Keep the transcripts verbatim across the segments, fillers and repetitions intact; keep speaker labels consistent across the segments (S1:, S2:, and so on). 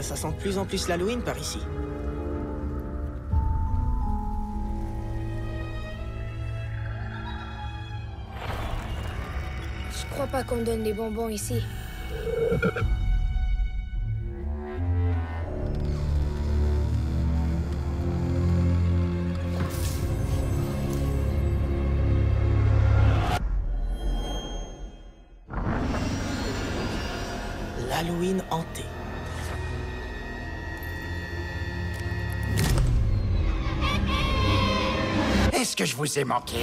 S1: ça sent de plus en plus l'Halloween par ici.
S2: Je crois pas qu'on donne des bonbons ici.
S1: L'Halloween hanté.
S3: Est-ce que je vous ai manqué?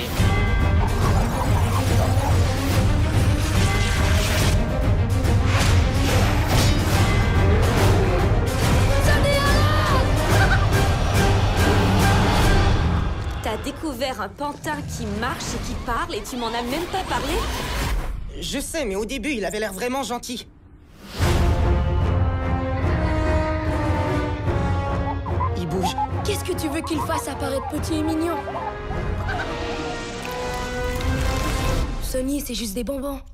S4: T'as découvert un pantin qui marche et qui parle et tu m'en as même pas parlé?
S1: Je sais, mais au début, il avait l'air vraiment gentil. Il bouge.
S2: Qu'est-ce que tu veux qu'il fasse à paraître petit et mignon? Sonny, c'est juste des bonbons.